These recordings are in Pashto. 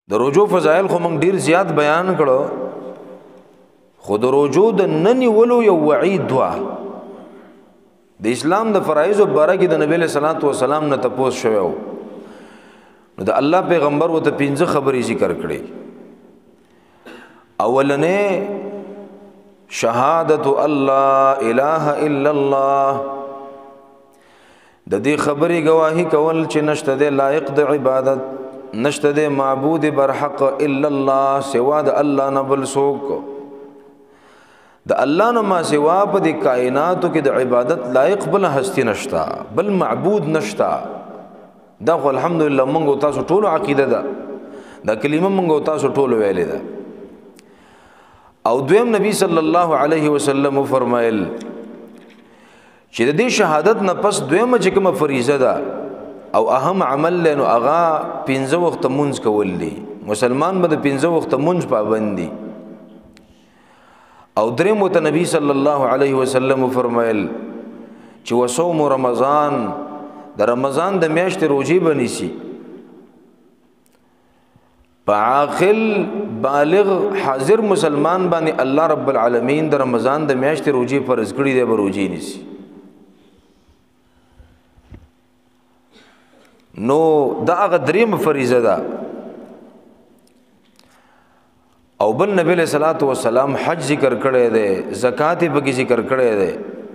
د روزو فضایل خو موږ ډیر زیات بیان کړو خو د روزو د ننی ولو یو وعید دوا د اسلام د فرایض او بارکه د نبی له صلوات و سلام نه تپوس شوو نو د الله پیغمبر وته پنځه خبرې ذکر کړې اولنې شهادت الله اله الا الله د دې خبرې گواہی کول چې نشته د لایق د عبادت نشته د معبود برحق الا الله سوا د الله نه بل څوک د الله نه ما سوا په د کائناتو کې د عبادت لایق بل هستی نشتا بل معبود نشتا دا خو الحمدلله موږ تاسو ټول عقیده ده دا کلمه موږ تاسو ټول ویلې ده او دویم نبی صلی الله علیه وسلم فرمایل چې د دې شهادت نه پس دویمه چې کومه فریضه ده او اهم عمل لنو اغا 15 وخت مونږ کول دي مسلمان به 15 وخت مونږ پابند دي او دریم ته نبی صلی الله علیه وسلم فرمایل چې وصوم رمضان د رمضان د میاشتې روزي بنيسي عاقل بالغ حاضر مسلمان باندې الله رب العالمین د رمضان د میاشتې روزي فرض کړی دی به روزي نيسي نو دا هغه دریم فریضه ده او بل نبی له صلوات و سلام حج ذکر کړی دی زکات به ذکر کړی دی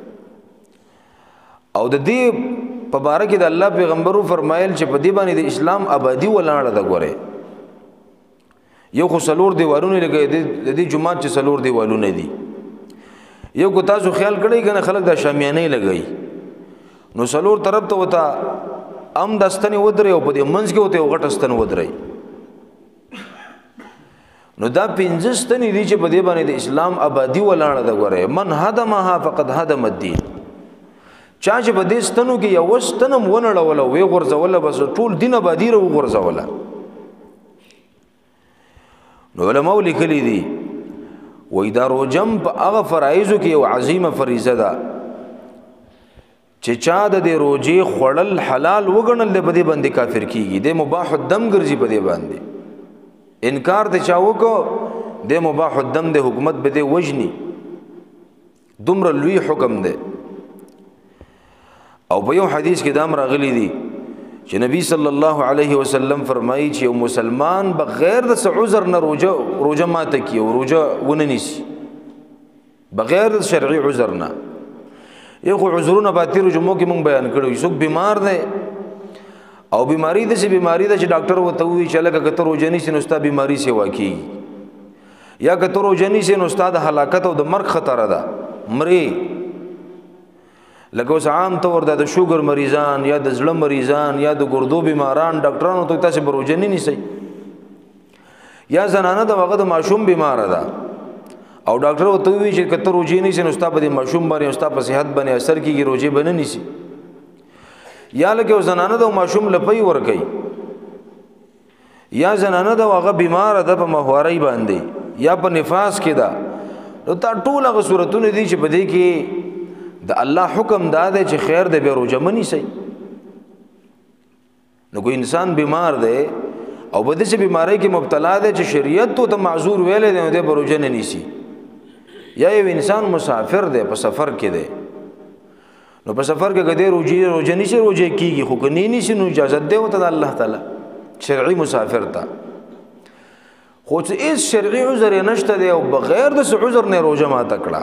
او د دې په باره کې د الله پیغمبرو فرمایل چې په دې باندې د اسلام آبادی ولاړه ده ګوره یو خو سلور دیوالونه لګي د دې جمعه چې سلور دیوالونه دي یو کو تاسو خیال کړئ کنه خلک د شامیانه لګي نو سلور طرف ته وتا ام دستنی ودرې او په دې منځ کې وته غټستن ودرې نو دا پنځه ستنې دي چې په دې باندې د اسلام آبادی ولاړه ده ګوره من هدمها فقد هدم الدين چا چې په دې ستنو کې یو ستنم ونړول او وی غرزول بس ټول دین آبادی رو غرزول نو علماء لیکلي دي وې دا روزم په هغه فرایضو کې یو عظیمه فریضه ده چې چا د دې روزي خړل حلال وګڼل د بده باندې کافر کیږي د مباح الدم ګرځي بده باندې انکار ته چاو کو د مباح الدم د حکومت بده وجني دومره لوی حکم ده او په یو حدیث کې دا راغلی دی چې نبی صلی الله علیه وسلم فرمایي چې یو مسلمان بغیر د عذر نه روزه ماته کی او روزه وننيسي بغیر شرعي عذر نه یو خو عذرونه باتیر جمعو کې مونږ بیان کړو څوک بیمار دی او بیماری د څه بیماری د چې ډاکټر وته وی چې لکه کتر روزنی سي نو ستا بیماری سي واقعي یا کتر روزنی سي نو استاد هلاکت او د مرګ خطر ده مري لکه اوس عام طور د شوګر مریضان یا د زړه مریضان یا د ګردو بیماران ډاکټرانو ته تاسو بروجنی نيسي یا زنانه د وغه د ماشوم بیمار ده او ډاکټر وته وی چې کتر روزي نه سي نو ستا په ماشوم باندې او ستا په صحت باندې اثر کیږي روزي بنه نيسي یا لکه زنانه د ماشوم لپی ور کوي یا زنانه د وغه بیمار ده په مهواري باندې یا په نفاس کې ده نو تا ټول هغه صورتونه دي چې په دې کې د الله حکم دا دی چې خیر دې به روزه منی سي نو کوئی انسان بیمار دی او په دې بیماری کې مبتلا دی چې شریعت ته معذور ویلې دی دې به روزه نه نیسي یا یو انسان مسافر دی په سفر کې دی نو په سفر کې کده روزه نیسي روزه کیږي خو کني نیسي نو اجازه دی وته الله تعالی شرعي مسافر ته خو هیڅ شرعي عذر نشته دی او بغیر د عذر نه روزه ما تکړه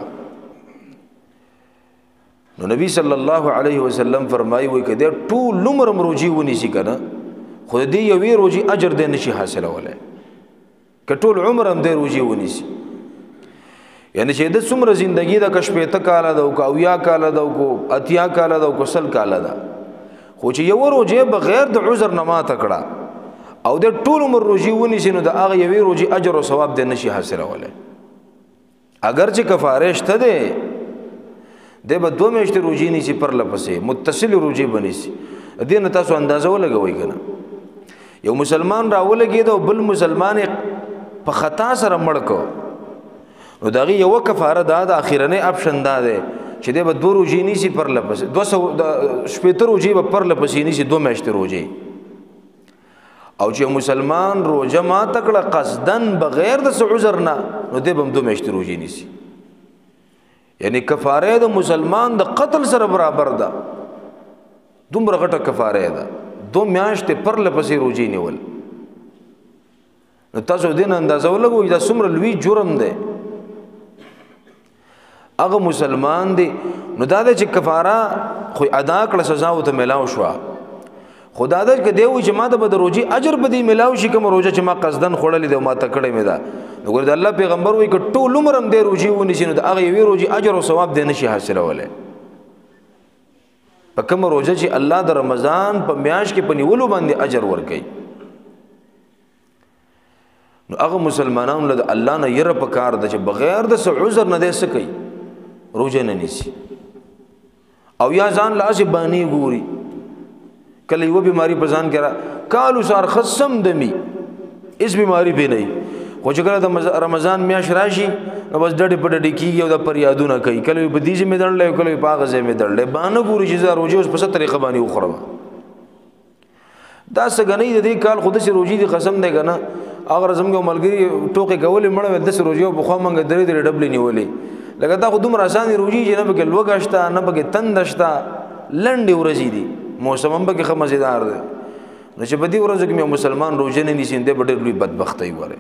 نو نبی صلی الله علیه وسلم فرمایي وي کده ټول عمر روزي ونیسي کنه خو دې یوې روزي اجر دې نشي حاصلوله کټول عمر هم دې روزي ونیسي یعنی چې د څومره ژوندۍ د کشپېته کاله د او یا کاله د او اتیا کاله د او سل کاله ده خو چې یو روزي بغیر د عذر نه ما تکړه او د ټول عمر روزي ونیسي نو د هغه یوې روزي اجر او ثواب دې نشي حاصلوله اگر چې کفاره شته ده د به دوه میاشتې روزي نيسي پر لپسې متصل روزي بنيسي دې نه تاسو اندازه ولګوي کنه یو مسلمان راولګي دا بل مسلمان په خطا سره مړ کو نو دغه یو کفاره دا د اخیرنه اپشن دا ده چې د به دوه روزي نيسي پر لپسې 200 شپږ روزي پر لپسې نيسي دوه میاشتې روزي او چې مسلمان روزه ماته کړه قصدن بغیر د عذر نه نو دې به هم 2 میاشتې روزې نیسي. یعنی کفاره د مسلمان د قتل سره برابر ده، دومره غټه کفاره ده. 2 میاشتې پر لپسې روزې نیول. نو تاسو دین اندازه ولګوئ دا څومره لوی جرم دی. هغه مسلمان دی نو دا د چې کفاره خو ادا کړه سزا او ته ملاو شو، خدا دا چې دی و چې ما ته به د روزې اجر به دی ملاو شي، کوم روزه چې ما قصدن خوړلې ده ما ته کړې مې ده. نو ګور د الله پیغمبر وایي که ټول عمر هم دی روزې ونیسي نو د هغه یوې روزې اجر او ثواب دی نشي حاصلولی. په کوم روزه چې الله د رمضان په میاشت کې په نیولو باندې اجر ورکوي، نو هغه مسلمانانو له الله نه یره پکار ده چې بغیر د عذر نه دی څه کوي، روزه نه نیسي. او یا ځان لاسې بانی ګوري، کله یو بیماری په ځان کې را کالو سار خصم دمی اس بیماری به نه، خو چې کله د رمضان میاشت راشي نو بس ډډې په ډډې کېږي او د پریادونه کوي، کله په دې ځای مې دړلی، کله په هغه ځای مې دړلی، بانه ګوري چې زه روژې اوس په څه طریقه باندې وخورم. دا څه ګنۍ د دې کال خو داسې روژې دي قسم دی که نه. هغه زموږ ملګري ټوکې کولې مړه ویل داسې روژې پخوا موږ 3 ډبلې نیولې، لکه دا خو دومره اسانې روژې چې نه پکې لوږه شته نه پکې تنده شته، لنډې ورځې دي، موسم هم پکې ښه مزېدار دی. نو چې په دې ورځو کې یو مسلمان روژه نه نیسي دی به ډېر لوی بدبختۍ وره.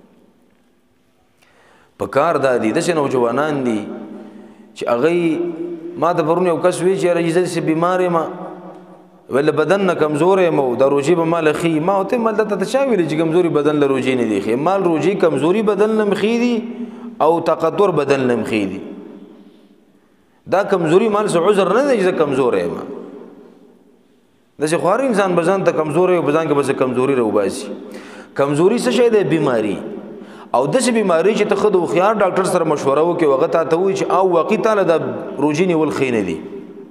په کار دا دي داسې نوجوانان دي چې هغوی ما ته پرون یو کس وی چې یاره زه داسې بیمار یم ویل بدن نه کمزور یم او دا روژې به ماله ښي. ما ورته ویل دلته ته چا ویلي چې کمزوري بدن له روژې نه دي ښې؟ مال روژې کمزوري بدن نه هم ښې دي او تقدر بدن نه هم ښې دي. دا کمزوري مال څه عذر نه دی چې زه کمزور یم. داسې خو هر انسان به ځان ته کمزور وي او په ځان کې به څه کمزوري راوباسي. کمزوري څه شی دی؟ بیماري. او داسې بیماری چې ته ښه د هوښیار ډاکټر سره مشوره وکړې هغه تا ته ووایي چې او واقعي تاله دا روژې نیول ښې نه دي.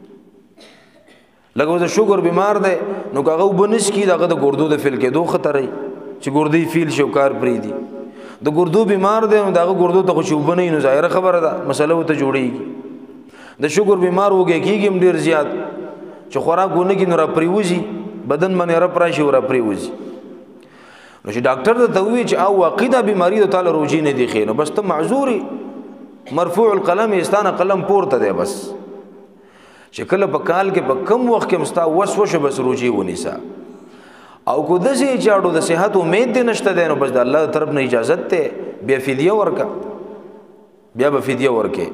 لکه اوس شوګر بیمار دی نو که هغه اوبه نه څښي د هغه د ګردو د فیل کېدو خطر دی چې ګردې فیل شي او کار پرېږدي. د ګردو بیمار دی نو د هغه ګردو ته خو چې اوبه نه وي نو ظاهره خبره ده مسله ورته جوړېږي. د شوګر بیمار وږی کېږي هم ډېر زیات چې خوراک ونه کړي نو را پرېوځي، بدن باندې رپ راشي او را پرېوځي. نو چې ډاکټر ته وایي چې او واقعي دا بیماري د تاله روژې نه دي ښې، نو بس ته معذوري، مرفوع القلم یې ستانه قلم پورته دی. بس چې کله په کال کې په کم وخت کې مستا وس وشه بس روژې ونیسه. او کو داسې چاړو د صحت امید دې نشته دی نو بس د الله طرف نه اجازت دی بیا فدیه ورکه، بیا به فدیه ورکې.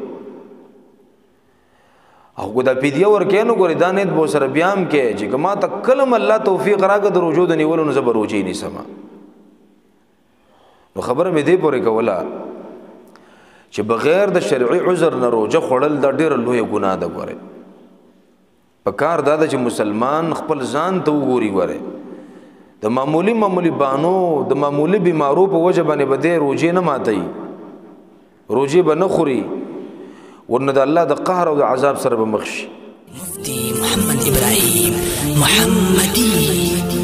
او کو دا فدیه ورکې نو ګورې دا نیت به سره بیا هم کې چې که ما ته کله الله توفیق راکړه د روژو د نیولو نو زه به روژې نیسم. نو خبره مې دې پورې کوله چې بغیر د شرعي عذر نه روژه خوړل دا ډېره لویه ګناه ده. ګورې په کار دا ده چې مسلمان خپل ځان ته وګوري. ګورې د معمولی بانو د معمولی بیمارو په وجه باندې به دې روژې نه ماتوي، روژې به نه خوري، ورنه د الله د قهر او د عذاب سره به مخ شي. مفتي محمد إبراهيم محمدي.